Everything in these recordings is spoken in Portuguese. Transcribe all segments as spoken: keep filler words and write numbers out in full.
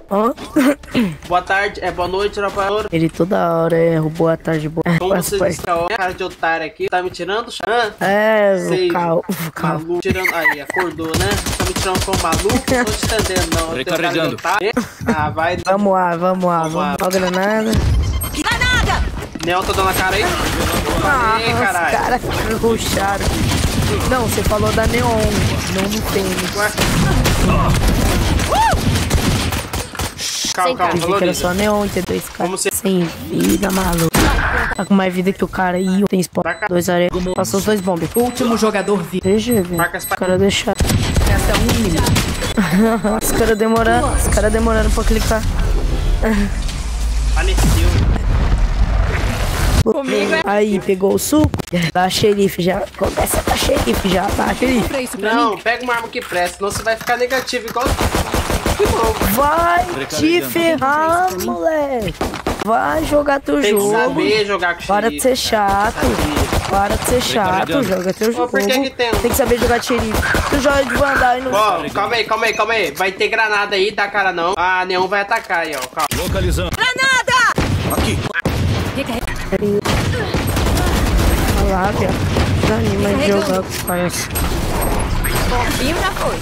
Hã? Boa tarde, é boa noite, trabalhador. Ele toda hora erra. Boa tarde, boa Como Faz você parte. disse, ó, cara de otário aqui, tá me tirando, Xan? É, Sei, o cal... o cal... maluco, tirando, aí, acordou, né? Tá me tirando como maluco? Não tô te entendendo, não. Eu tenho cara de otário. Ah, vai. Vamos lá, vamos lá, Vamos lá. vamos lá. Granada. Granada! Neon tá dando a cara aí? Ah, Aí, os caralho. caras ruxaram. Não, você falou da Neon, não do tênis. Ué? Calma, calma, Pensei falou que era isso. só Neon, entendeu? Esse cara Como você- sem vida, maluco. Tá com mais vida que o cara e tem spawn. Dois areias. Passou os dois bombes. Último jogador vivo. G G, velho. Marca as Os caras deixaram. Resta um inimigo. Os caras demorando. Os caras demorando pra clicar. Faleceu. Comigo é- Aí, pegou o suco. Dá xerife já. Começa a dar xerife já. Dá xerife. Compra isso pra mim. Não, pega uma arma que presta, senão você vai ficar negativo igual. Que bom. Vai te ferrar, moleque. Vai jogar teu Tem que jogo. saber jogar com Para de xerife, ser chato. sabia. Para de ser chato. Joga teu Ó, jogo. por que que tem? Tem que saber jogar de xerife. Tu joga de vandal e não. Ó, calma aí, calma aí, calma aí. Vai ter granada aí, dá cara não. A Neon vai atacar aí, ó. Calma. Localizando. Olha lá, viado. Desanima de jogar com os caras. Bombinho já foi.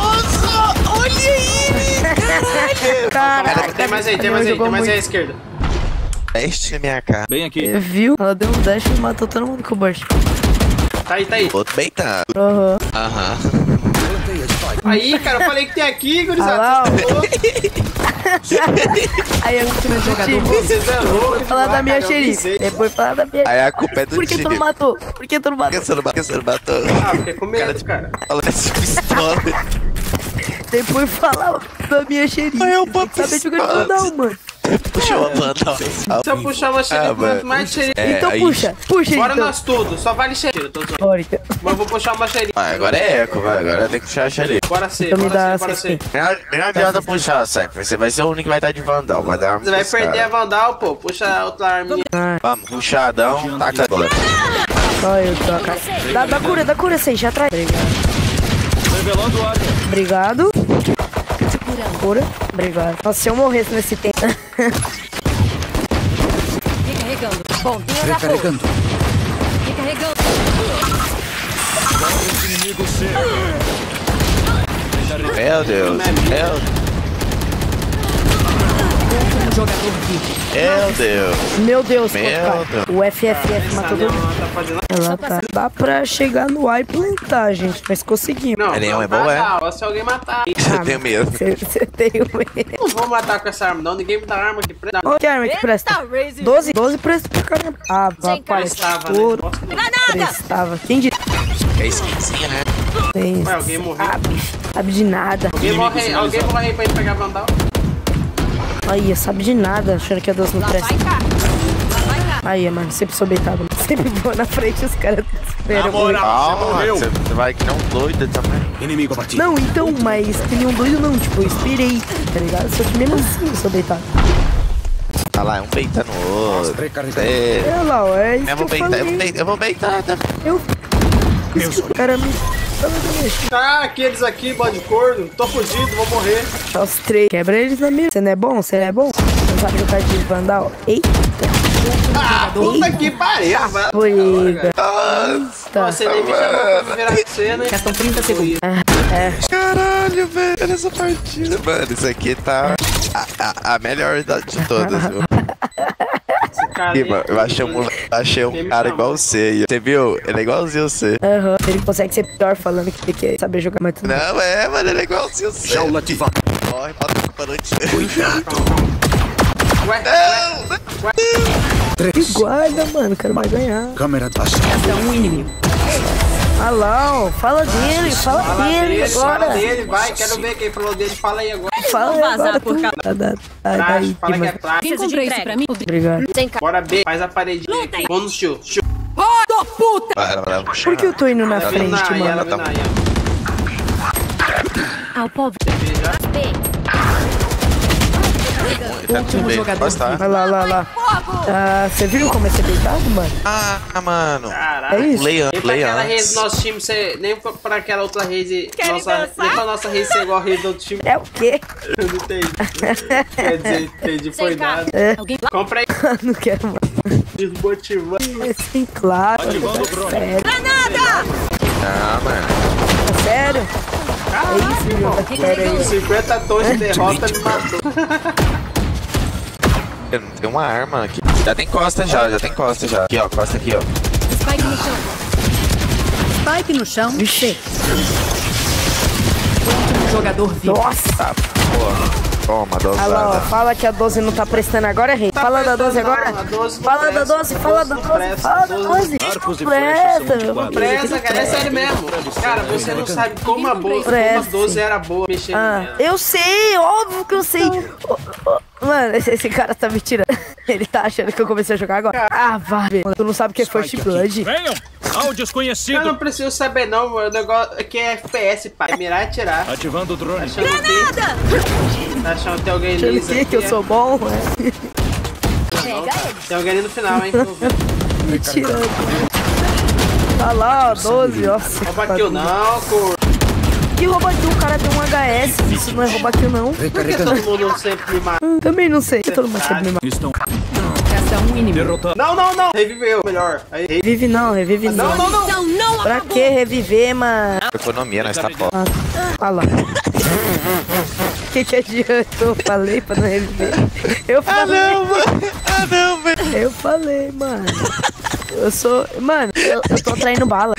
Caraca, Tem mais aí, tem mais aí, tem mais aí à esquerda. Teste na minha cara. Bem aqui. Viu? Ela deu um dash e matou todo mundo com o burst. Tá aí, tá aí. Outro bem tá. Aham. Aham. Aí, cara, eu falei que tem aqui, Ah gurizada. lá, Vocês são ó. loucos. Aí eu continuo jogador. Vocês é louco. Falar da minha cara, eu xerife. avisei. Depois falar da minha. Aí a culpa é do Por que tu time. não matou? Por que tu não Por matou? que você não matou? Por que você não matou? Ah, porque é com medo, cara. Fala essa pistola. Depois falar da minha xerife. Ai, eu Tem boto que saber jogar de pistola. vandal, mano. Puxou a banda. Se eu puxar uma xerife, Ah, quanto mano. mais xerife. É, Então aí- puxa, puxa Bora então. nós tudo, só vale xerife. Eu tô zoando. Bora então. Mas eu vou puxar uma xerife. Vai, agora é eco, vai. Agora tem que puxar a xerife. Bora ser, Então me bora dá ser, bora essa ser. skin. Nem adianta puxar, Cypher. Você vai ser o único que vai estar de vandal. Vai dar uma Você vai perder a Vandal, pô. Puxa outra arminha. Vamos, puxadão. Taca a bola. Só eu tô, cara. Dá, dá cura, dá cura, sei, já atrás. Obrigado. Revelando área. Obrigado. Cura. Obrigado. Nossa, se eu morresse nesse tempo. Recarregando. Bombinho já foi. Recarregando. Recarregando. Inimigo C. Meu Deus. Meu, Último jogador vivo. meu Deus. Meu Deus, Meu cara. Deus. O F F F Essa matou Neon todo mundo. não tá fazendo Ela tá. Dá pra chegar no A e plantar, gente. Mas conseguimos. Não, A Neon não é boa, dá, é? Só se alguém matar. Eu tenho medo. Você tem medo. Não vou matar com essa arma, não. Ninguém me dá arma aqui preta. Olha que arma que presta. Eita, Raze. doze? doze presta pra caramba. Ah, Sem parece Prestava, né? ouro. Nossa, não. Prestava. Quem diria? É skinzinha, né? Tem. Ué, alguém morreu. Sabe, sabe de nada. Alguém morre, alguém morre aí pra gente pegar a Vandal. Aí, sabe de nada, achando que a Deus não Lá presta. vai cá. Lá vai cá. Aí, mano, sempre sou beitado. Sempre vou na frente, os caras esperam. Na moral. Calma, morreu. você você vai que não doido também. Inimigo abatido. Não, então, mas que nenhum doido não, tipo, eu esperei, tá ligado? Só que mesmo assim eu sou beitado. Tá lá, um beita no outro. Recarregando. É. É lá, ó, é isso Eu que vou eu beitar, eu vou falei. beitar, eu vou beitar também. Eu... Isso que o cara me... Ah, aqueles aqui, bode corno. Tô fugido, vou morrer. Só os três. Quebra eles na mira. Você não é bom? Você não é bom? Você não sabe jogar de vandal? Eita, Ah, puta que pariu. vai. briga. Nossa, Você nem me chamou pra virar cena, hein? Restam trinta segundos. caralho, velho. Olha essa partida, mano. Isso aqui tá a, a, a melhor da- de todas, viu? Cara, Ih, mano, eu achei um, achei um cara igual você aí. Você viu? Ele é igualzinho você. Aham. Ele consegue ser pior falando que ele quer saber jogar, mas tudo bem. Não, é, mano, ele é igualzinho você. Jaula ativada. Corre, bota a culpa no time. Ué, Três. Guarda, mano, quero mais ganhar. Câmera baixa. Resta um inimigo. Ah lá, ó, fala dele, fala, fala dele dele, fala agora. dele, vai. Quero ver quem falou dele. Fala aí agora. Fala Vou vazar agora por tu. causa- Tá, tá, tá, Trash, daí, fala que é que trash. Quem comprou isso pra mim? Obrigado. Bora B, faz a paredinha aqui. Vamos no show. Show. Ô, puta! Vai, vai, vai, Por que eu tô indo na Ela vem frente, na, ela mano? vem na, ela. Ah, o povo. Tá tudo bem. jogador Posso tá? Vai lá, lá, lá. Ah, você viu como é ser deitado, mano? Ah, mano. Caralho. É isso? Leia, Nem pra leia aquela antes. race do nosso time ser. Nem pra, pra aquela outra race. Nossa, nem pra nossa race ser igual a race do outro time. É o quê? Eu não entendi. Quer dizer, entendi, foi nada. É. Alguém... Compra aí. Não quero mais. Desmotivando. É sim, claro. Sério. Ah, mano. Sério? Caralho, isso, irmão. meu. Pera aí. cinquenta tons de derrota me matou. Eu não tenho uma arma aqui. Já tem costa já, já tem costa já. Aqui, ó, costa aqui, ó. Spike no chão. Spike no chão. Vixe. Último jogador vivo. Nossa. Tá, porra. Toma, Olha lá, ó, dosada. fala que a doze não tá prestando agora, rei. Tá Fala da prestando, doze não, agora. a doze não Fala da presta, doze, a fala doze da não doze, presta, fala a da doze doze. Arcos e Não flechas presta, são de meu quadro. filho. Presta, cara, é sério mesmo. Cara, você não sabe como a, boa, como a Presta. doze era boa mexendo Ah, nela. eu sei, óbvio que eu sei. Ô, ô, mano, esse, esse cara tá me tirando. Ele tá achando que eu comecei a jogar agora. Ah, vai. Tu não sabe o que é First Blood. Venham! Ao Eu desconhecido! não preciso saber não, o negócio aqui é F P S, pai. É mirar e atirar. Ativando o drone. Achando que, tá achando que tem alguém Achando liso que, aqui, que eu é? sou bom, é. Tem alguém ali no final, hein? Tô vendo. Me tirando. Olha lá, ó, doze, nossa. Rouba kill não, cor. Que rouba kill? O cara tem um H S. Isso não é rouba kill, não. Por que todo mundo sempre me mata? Hum, também não sei. Todo mundo sempre me mata. Estão Resta um inimigo. derrotados. Não, não, não. Reviveu, melhor. Aí, re- Revive não, revive não. não, não, não. Então não Pra que reviver, mano? Economia, nós tá foda. Olha lá. O que que adianta? Eu falei pra não reviver. Eu Ah, falei. não, mano. Ah, não, velho. Eu falei, mano. Eu sou. Mano, eu, eu tô traindo bala.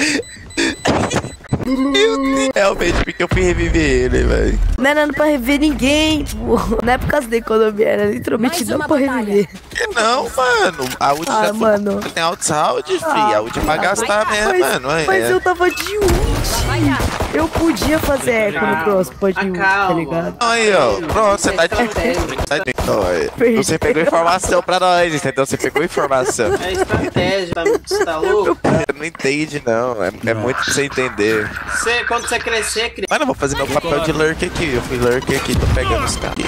Realmente, porque eu fui reviver ele, velho. Não era pra reviver ninguém, pô. Não é por causa da economia, era literalmente Mais não uma pra batalha. reviver. Não, mano. A ult Ah, já mano. tem alto saúde, fi. A ult é pra gastar mesmo, Mas, mano. É. mas eu tava de ult. Eu podia fazer eco no próximo, pode ult, tá Acalma. ligado? Aí, ó. Pronto, você tá de. Estratégia. Tá de- Então, aí, você pegou informação pra nós, entendeu? Você pegou informação. É estratégia, tá, você tá louco? Você não entende, não. É, é muito pra você entender. Você, quando você crescer, cria. Mano, eu vou fazer meu papel de lurk aqui. Eu fui lurk aqui, tô pegando os caras.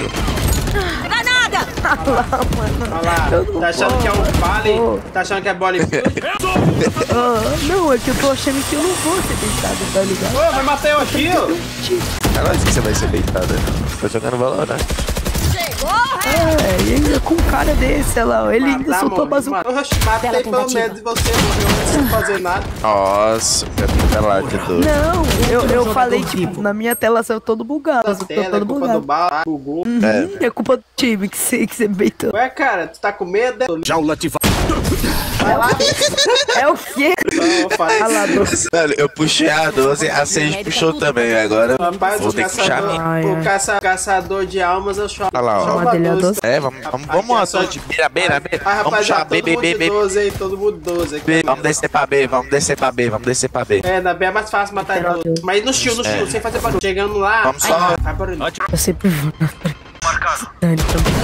Olha lá, tá achando que é um vale? Tá achando que é Bollywood? Ah, não, é que eu tô achando que eu não vou ser deitado, tá ligado? Ô, vai matar eu aqui, ó. Ela disse que você vai ser deitado. Tô jogando valor, né? É, e ainda com um cara desse, olha lá, ó, ele ainda Matar, soltou a morre, bazuca. mano. Oxe, matei pelo tentativa. menos e você morreu sem fazer nada. Nossa, fica lá de tudo. Não, eu, eu falei, tipo, na minha tela saiu todo bugado, A saiu tela, é todo culpa do bugado. bala, bugou. É. É culpa do time que você, que você beitou. Ué, cara, tu tá com medo? Jaula ativada. Vai lá. É o quê? Não, faz. Olha lá, doce. Mano, eu puxei a doze, a seis puxou também. Agora Rapaz, vou o ter que puxar a caçador, minha. Ai, o ai. caça, caçador de almas, eu chamo. Olha lá, ó. chamo Uma a dele é doze. doce. É, vamos, vamos, vamos a doze. Beira, beira, beira. Ah, Vamos puxar rapaziada, B, todo B, mundo B, de B. doze aí, todo mundo doze aqui. B. Vamos descer pra B, vamos descer pra B, vamos descer pra B. É, na B é mais fácil matar doze. Mas no shield, no shield, sem fazer barulho. Chegando lá, Vamos só- ai, faz barulho. Eu sempre vou. Dani também.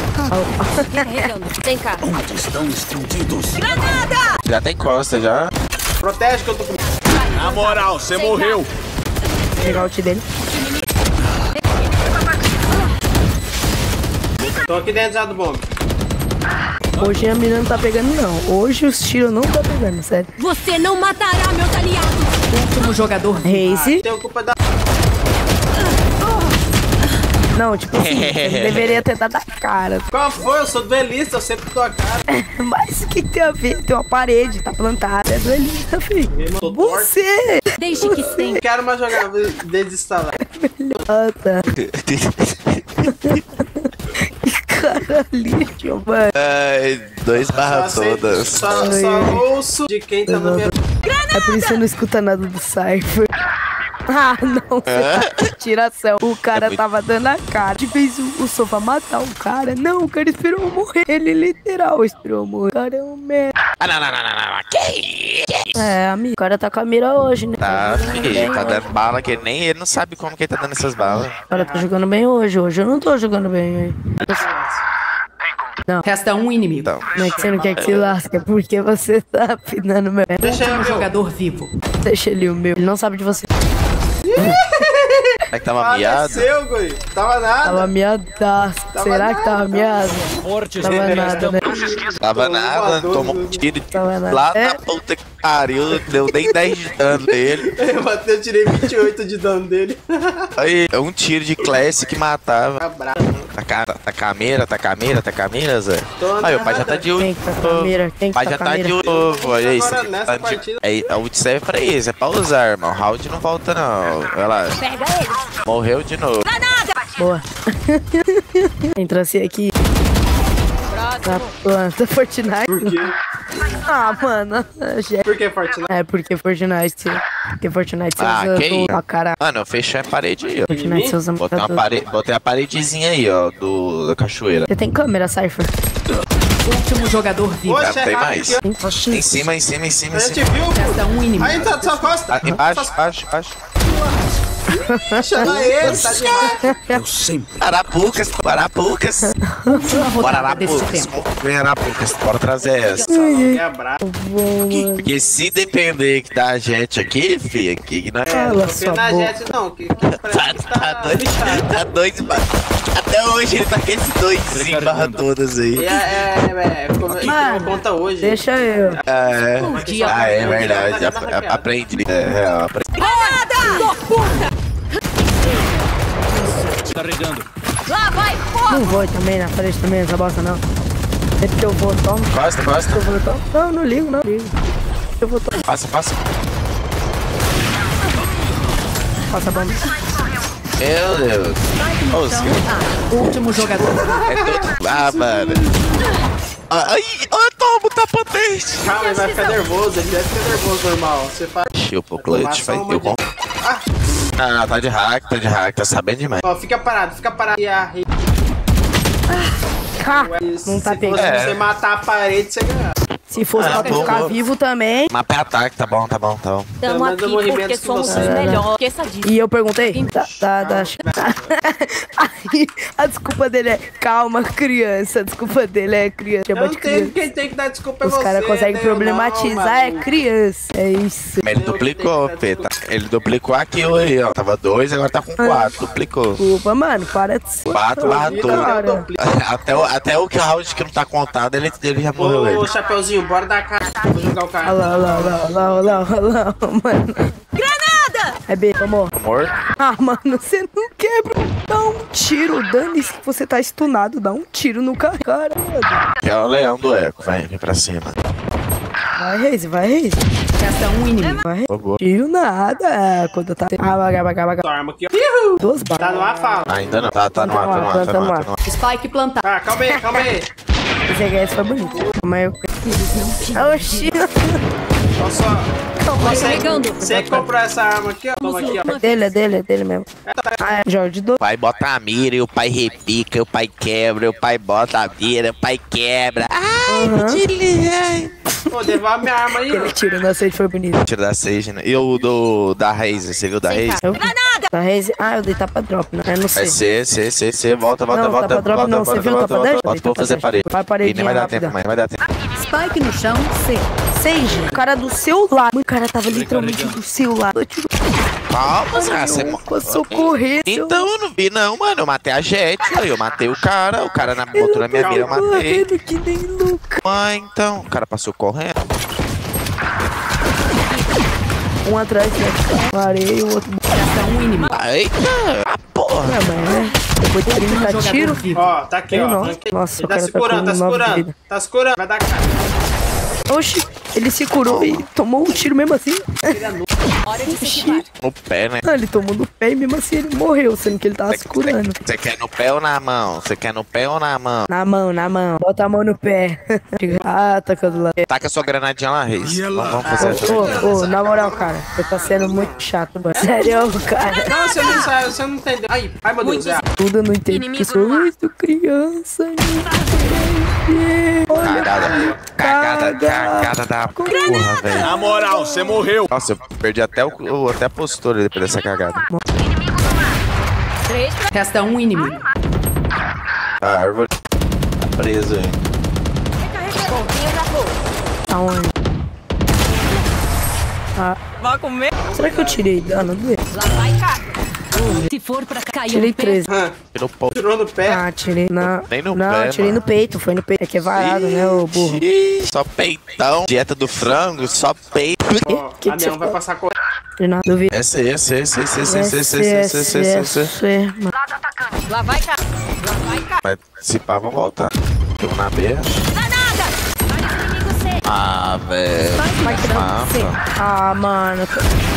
Vem cá. Estão escondidos. Já tem costa, já. Protege que eu tô com. Na moral, você morreu. Vou pegar o ult dele. Tô aqui dentro já do bombe. Hoje a mina não tá pegando, não. Hoje os tiros não tá pegando, sério. Você não matará meus aliados. Último jogador vivo. Raze. Tem culpa da. Não, tipo assim, ele deveria ter dado a cara. Qual foi? Eu sou duelista, eu sempre dou a cara. Mas o que, que tem a ver? Tem uma parede, tá plantada. É duelista, filho. Tô torto. Você! Deixe que sim. Não quero mais jogar, vou desinstalar. Ah, tá. Caralho, mano. Ai, dois Só, barras aceito, todas. só, só ouço de quem tá na minha. É por isso que você não escuta nada do Cypher. Ah, não, você tá de tiração. O cara tava dando a cara. De vez o, o Sova matar o cara. Não, o cara esperou morrer. Ele literal esperou morrer. O cara é um merda. Ah, não, não, não, não, não. Que isso? É, amigo, o cara tá com a mira hoje, né? Tá, jogando filho, bem tá hoje. dando bala que nem ele não sabe como que ele tá dando essas balas. O cara tá jogando bem hoje. Hoje eu não tô jogando bem. Hein? Resta um inimigo. Então, Não é que você não quer que se lasque, é porque você tá afinando o meu. Deixa eu Último ver. jogador vivo. Deixa ele o meu. Ele não sabe de você. É que tava miado? Faleceu, Goi. Tava nada. Tava miadaço. Tava Será nada. que tava miado? Fortes Tava nada, né? Tava nada, tomou um tiro Tava nada. lá É. na puta que pariu, deu nem dez de dano nele. Eu batei, eu tirei vinte e oito de dano dele. Aí, um tiro de classe que matava. Tá bravo. Tá, ca- tá cameira, tá cameira, tá cameira, Zé? Tô Aí, o pai já tá de Quem que tá com a mira? Quem O que pai tá já com a tá de mira? novo, olha isso. Agora, nessa Tá de- partida- É, a ult serve pra isso, é pra usar, irmão. Round não volta, não. Olha lá. Morreu de novo. Boa. Entrasse aqui. Na planta Fortnite. Por quê? Ah, mano. já- Por que Fortnite? É porque Fortnite. Porque Fortnite você Ah, usa que tudo isso? pra caralho. Mano, eu fechei a parede aí, ó. Fortnite você usa Botei, uma tudo. parede, botei a paredezinha aí, ó, do, da cachoeira. Você tem câmera, Cypher? Último jogador vivo. Ah, Poxa, tem é mais. rápido Em cima, em cima, em cima, A em gente cima. viu? Resta um inimigo. Aí tá sua costa. Ah, embaixo, embaixo, embaixo. Chama ele, tá demais. Eu sempre. Arapucas, Arapucas. Última Bora rodada desse Arapucas. tempo. Vem Arapucas, bora trazer essa. É brabo. Porque se depender que da gente aqui, fi, aqui não é. Cala Não sua na boca. jet não, que, que parece Tá, que tá tá doido, lixado. tá doido, mano. Até hoje ele tá com esses dois barra todas aí. É, é, é, como, Mano, conta hoje. Deixa eu. É, dia. ah, é verdade. ap- Aprende. É real, aprende. Carregando. Não vou também na frente também, essa bosta não. Sempre que eu vou, tomo. Gosta, gosta. Eu vou, tomo. Não, não ligo, não ligo. Eu vou, tomo. Passa, passa. Passa a bomba. Meu Deus. Ô, os caras- Último jogador. é todo. Ah, mano. Ai, ai, toma o tapatente. Calma, ele vai ficar nervoso, ele deve ficar nervoso normal. Você faz. Chupa o clutch, vai. Eu compro. Ah, tá de hack, tá de hack, tá sabendo demais. Ó, fica parado, fica parado. E a Ah, não tá Se pegando. fosse É. você matar a parede, você ganha. Se fosse Ah, pra tu bom, ficar bom. vivo também. Mapa é ataque, tá bom, tá bom, tá bom. Pelo Tamo menos eu aqui morri porque menos que somos você. os melhores. Esqueça disso. E eu perguntei. Tá, tá, tá. Aí, a desculpa dele é calma, criança. A desculpa dele é criança. Eu Chama não de tenho, criança. quem tem que dar desculpa é Os você. caras conseguem né, problematizar, irmão, é maluco. criança. É isso. Ele duplicou, Peta. Ele duplicou aquilo aí, ó. Tava dois, agora tá com quatro. Duplicou. Desculpa, mano. Para de ser. Quatro barra Vida, dois. eu Cara. duplico. Até o, até o que o round que não tá contado, ele, ele já morreu. Ô, Ele. Chapeuzinho, bora dar cara. Vou jogar o cara. Olha lá, olha lá, olha lá, olha lá, olha lá, mano. Granada! É B, tomou. Amor? Ah, mano, você não quebra. Dá um tiro. Dane-se que você tá stunado. Dá um tiro no cara. Caralho. Que é o leão do eco. Vai, vem pra cima. Vai, Reise, vai, Reise. Resta um inimigo. Vai, Reise. Boa, boa. Tiro nada. Quando tá. Ah, vaga, vaga, vaga. Sua arma aqui, ó. Duas Tá balas. no ar, fala. Ainda não. Tá, tá no ar, tá no ar, tá no ar, tá no ar. Spike plantado. Ah, calma aí, calma aí. Esse H S foi bonito. Calma aí, eu Oxi. Olha só. Calma aí. Carregando. Você que comprou essa arma aqui, ó. Toma aqui, ó. É dele, é dele, é dele mesmo. Ah, é Jorge do. O pai bota a mira e o pai repica, e o pai quebra, e o pai bota a mira, e o pai quebra. Ai, Uhum. Tilly. Pô, devolve minha arma aí, ó. Aquele tiro na sede foi bonito. Tiro da Sage, né? E o do da Raze, você viu da Raze? Eu vi. Tá, Reise. Ah, eu dei tapa drop, né? Eu não sei. Vai ser, ser, ser, ser, volta, volta, Não, volta, tapa drop volta, não. volta, Você viu o volta, tapa volta, dash? volta, vou fazer parede. Vai paredinha E nem vai dar rápida. tempo, mas vai dar tempo. Spike no chão. C. Sage, o cara do seu lado. O cara tava literalmente do seu lado. Eu tiro. Calma, cara, você... Passou correndo. Então eu não vi não, mano, eu matei a Jet, aí eu matei o cara, o cara na, botou na minha mira, eu matei. Correndo que nem louco. Mas então, o cara passou correndo. Um atrás, né? Parei, o outro. Resta um inimigo. Eita, a porra. Ah, mas é. Depois de trinta Jogador tiro. vivo. Ó, tá aqui, Eu ó. não. Tá aqui. Nossa, Ele o tá cara tá segurando, com tá nove de segurando. vida. Tá segurando. Vai dar cara. Oxi, ele se curou e tomou um tiro mesmo assim. Hora de se equipar. No pé, né? Ah, ele tomou no pé e mesmo assim ele morreu, sendo que ele tava se curando. Você quer no pé ou na mão? Você quer no pé ou na mão? Na mão, na mão. Bota a mão no pé. Ah, tacando lá. Taca sua granadinha lá, Reis. E ela? Vamos fazer essa. Ô, ô, na moral, cara, você tá sendo muito chato, mano. Sério, cara. Não, você não sabe, você não entendeu. Ai, ai, meu Deus. É. Tudo eu não entendo. Inimigo Eu sou no ar. muito criança. Não entende. Olha, Cagada, cagada, cagada da porra, velho. Na moral, você morreu. Nossa, eu perdi até, o, o- até a postura depois dessa cagada. Três pra Resta um inimigo. A árvore tá preso aí. pontinho pra fogo. aonde? Ah, Vai comer. será que eu tirei dano dele? Lá vai cá. Se for pra cair Tirei um pé, treze. Ah, Tirou pau. tirou no pé. Ah, tirei na... Nem no Não, pé, tirei mano. no peito, foi no peito. É que é varado, né, ô burro? Ih, só peitão. Dieta do frango, só peito. Ó, que a que Neon você vai fala? passar com... Não, duvido. Esse, esse, esse, esse, esse, esse, esse, esse, esse, esse, esse. mano. Lá vai cá. Lá vai cá. Mas se pá, vamos voltar. Tô na beira. Ah, velho. Ah, mano.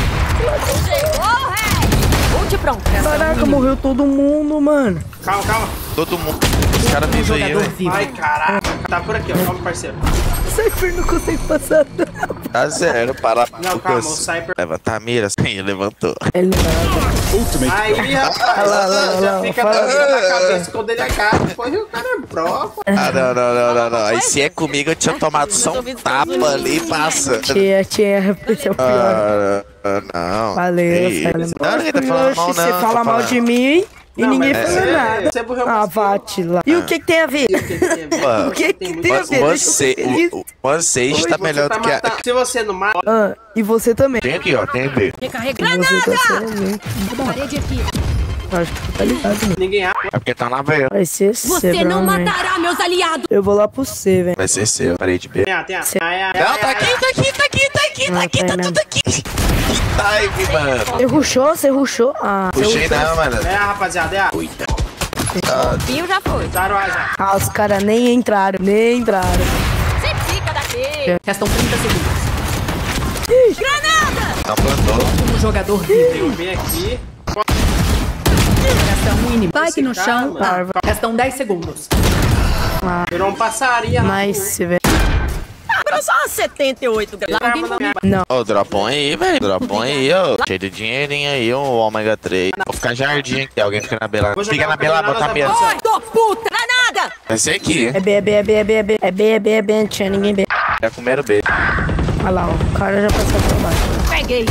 Ult pronto. Caraca, morreu todo mundo, mano. Calma, calma. Todo mundo. Os caras vivem aí, jogador velho. vivo. Ai, caraca. Tá por aqui, ó. Calma, parceiro. O Cypher não consegue passar. Tá zero, para. Não, calma, o Cypher... Levantar a mira. Sim, levantou. Ele não vai. Aí, rapaz, lá, lá, já lá, fica fala. na mira da cabeça quando ele acaba. Depois o cara é pro. Ah, não, não, não, não, não. Aí se é comigo, eu tinha tomado só um tapa ali e passa. Tia, tia, esse é o pior. Ah, ah, não. Valeu, Ei, Cypher. Não, ninguém tá falando mal, não. Você tô fala mal falando. de mim e Não, ninguém mas fala você- nada. você morreu Ah, mais bate lá. E o que que tem a ver? Mano, O que que tem a ver? Você, o- o- você está melhor do que a... Se você não mata... Ah, e você também. Tem aqui, ó, tem a ver. recarrega. Você tá sendo... Parede aqui. Acho que tu tá ligado, né? Ninguém acha. É porque tá na veia. Vai ser Você C, não provavelmente. matará meus aliados. Eu vou lá pro C, velho. Vai ser seu, parei de B. Tem a, tem a. Cê- Ai, ai, Não, ai, tá ai, aqui, tá aqui, tá aqui, tá aqui, tá aqui, tá tudo aqui. Que time, mano. Você rushou? Você rushou? Ah, Puxei não, mano. ai. É, rapaziada, é a. Pinho já foi. Daram a já. ah, os caras nem entraram. Nem entraram. Você fica daqui. Restam trinta segundos. Não plantou. Um jogador vivo. Eu vim aqui. Resta um inimigo. Spike no cara, chão. mano. Árvore. Restam dez segundos. Virou um passarinho. Nice, velho. Agora só setenta e oito graus. Arma na minha... Não. Ô, dropão aí, velho. Dropão aí, ó. Cheio de dinheirinho aí, o ômega três. Vou ficar jardim aqui. Alguém fica na beira. Vou jogar Fica na uma beira, granada bota a da mira. bolsa. Tô puta. Granada. Vai ser aqui. É B, é B, é B, é B, é B. É B, é B, é B. Não tinha ninguém B. Já comeram B. Olha lá, ó. O cara já passou por baixo. Peguei.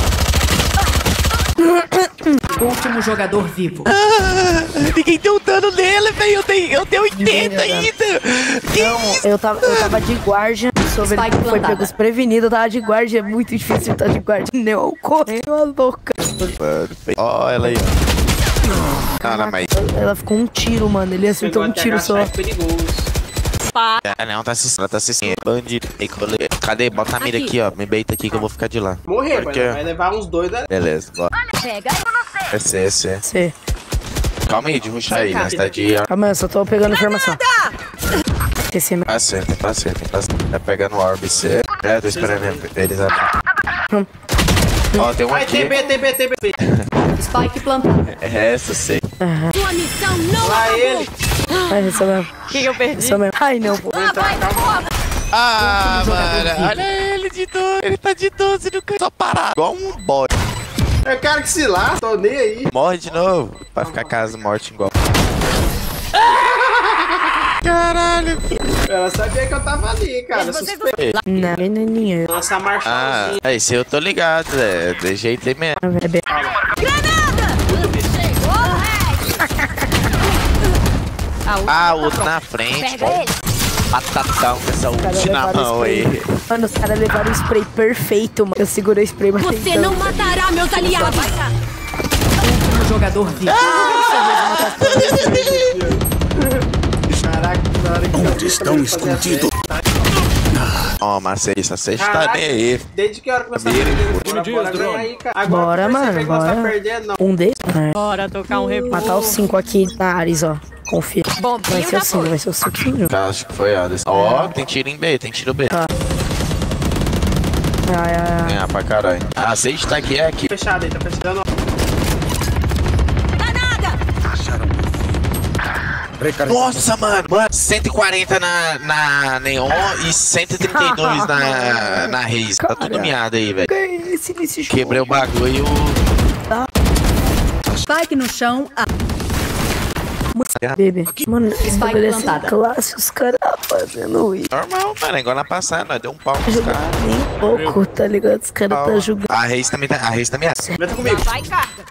Último jogador vivo. Ninguém deu dano nele, velho. Eu dei, eu dei oitenta ainda. Que isso? Eu tava, eu tava de guarda. Sobre Spike foi plantada. pego desprevenido. Eu tava de guarda. É muito difícil estar de guarda. Não, correndo a louca. Mano, ó, ela aí, ó. Não, não, mas... Ela ficou um tiro, mano. Ele acertou um tiro só. É perigoso. Ah, não, tá assistindo. Ela tá assistindo. Bandido. Ei, cole- Cadê? Bota a mira aqui, ó. Me beita aqui que eu vou ficar de lá. Morrer, Por mano. quê? Vai levar uns dois, né? Beleza, bora. Pega. Esse, esse. C. Calma aí, de ruxar aí, né? Você tá de... Calma aí, eu só tô pegando informação. Esse mesmo. Tá certo, tá certo, tá certo. Tá pegando o orb C. É, tô esperando eles abrir. Ó, tem um Vai, aqui. T B, T B, T B. Spike plantado. É essa, sei. Sua missão não Lá ele. Ai, esse mesmo. O que que eu perdi? Esse mesmo. Ai, não, pô. Lá vai, porra. Ah, mano, olha ele de doze. Ele tá de doze no canto. Só parado. Igual um boy. Eu quero que se lá. Tô nem aí. Morre de novo. Vai ficar casa morte igual. Caralho. Ela sabia que eu tava ali, cara. Suspeito. Não, nem ninguém. Lançar Ah, marchalzinho. aí se eu tô ligado, é. De jeito aí mesmo. É B. Ah, o outro na frente. Pega ele. Batatão com essa ult na mão aí. Mano, os caras levaram o spray perfeito, mano. Eu segurei o spray, mas Você tentando. não matará meus aliados. Último jogador vivo. Caraca, na hora que Onde estão escondidos? Ó, mas isso, você está nem aí. Desde que hora começou a Mira, perder? pô. Bora, bora ganhar aí, cara. Agora Bora, que eu mano, percebi que nós tá bora. perdendo, não. Um deles? É. Bora tocar um reboot. Matar os cinco aqui na Ares, ó. Confia. Vai Bombinho ser já o cinco, foi. vai ser o cinco. Eu acho que foi Hades. Ó, tem tiro em B, tem tiro B. Ai, ai, ai. Ganhar pra caralho. Ah, você está aqui, é aqui. Fechado aí, tá fechado. Nossa, mano. Mano, cento e quarenta na, na Neon e cento e trinta e dois na, na Reis. Tá tudo miado aí, velho. Ganhei esse nesse jogo. Quebrei o bagulho. Spike no chão. A. Bebê. Mano, esse bagulho é sem plantada. classe, os caras fazendo isso. Normal, mano. É igual na passada, nós deu um pau nos caras. Nem pouco, tá ligado? Os caras tá jogando. A Reis também tá. A Reis também é. Meta comigo. Vai, carga.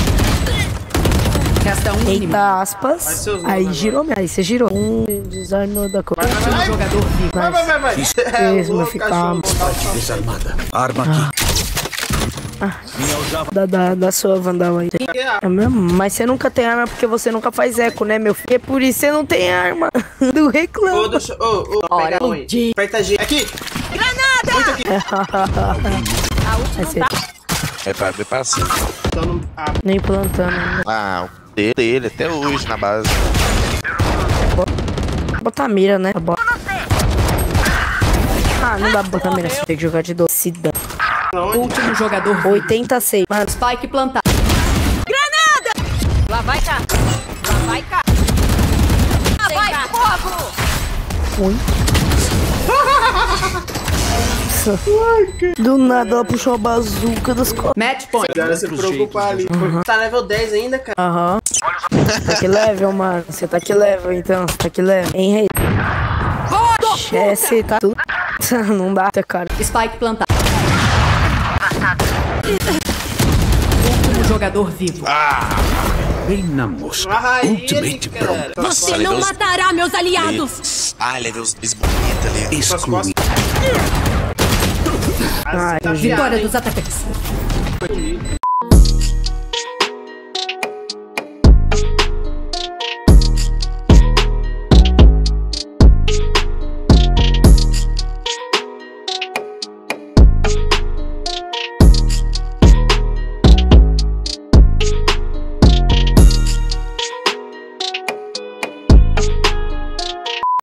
Resta um inimigo. Eita, aspas. seus Aí nomes girou, aí você girou. Um desarmou da coisa. Último jogador vivo. Vai, vai, vai, vai. É, Mesmo louco, ficar- cachorro. Desarmada. Arma aqui. Da, da, da sua Vandal aí. É mesmo? Mas você nunca tem arma porque você nunca faz eco, né, meu filho? É por isso você não tem arma. Do Ô, reclamo. deixa ô, ô, Olha, pega um aí. de- Aperta G. Aqui. Granada! Muito aqui. A última Esse- não tá. É pra ver pra cima. Então não... Ah, Nem plantando. Né? Ah, o dele, dele até hoje na base. Botar mira, né? Bota. Ah, não dá pra botar mira. Você tem que jogar de doce. Se dá. Último jogador vivo. oitenta e seis. Mano, Spike plantado. Lá vai cá. Lá vai cá. Lá vai fogo! ruim. Do nada ela puxou a bazuca das costas. Match point. agora se preocupar ali. Tá level dez ainda, cara. Aham. Tá que level, mano. Você tá que level, então. Você tá que level. Hein, rei? É, você tá tudo. Não dá, cara. Spike plantado. Último jogador vivo. Bem na mosca. Ah, ele, Ultimate cara. Você Olha, não Deus. matará meus aliados. Ah, ele viu os dois bonitos ali. Excluído. Ai, Tá Vitória viado, dos atacantes. hein?